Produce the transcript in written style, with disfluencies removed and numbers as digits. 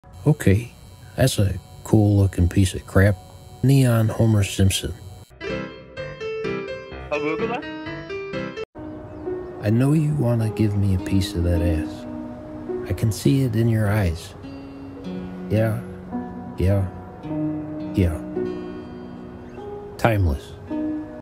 Okay, that's a cool looking piece of crap. Neon Homer Simpson. I know you want to give me a piece of that ass. I can see it in your eyes. Yeah, yeah, yeah. Timeless.